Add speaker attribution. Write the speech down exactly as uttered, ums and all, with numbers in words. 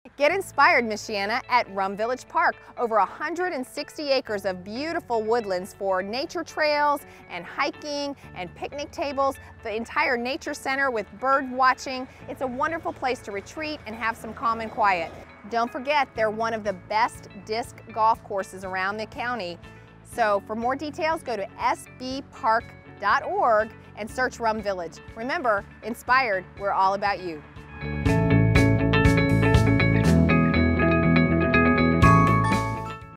Speaker 1: Get inspired, Michiana, at Rum Village Park. Over one hundred sixty acres of beautiful woodlands for nature trails and hiking and picnic tables. The entire nature center with bird watching. It's a wonderful place to retreat and have some calm and quiet. Don't forget, they're one of the best disc golf courses around the county. So for more details, go to s b park dot org and search Rum Village. Remember, inspired, we're all about you.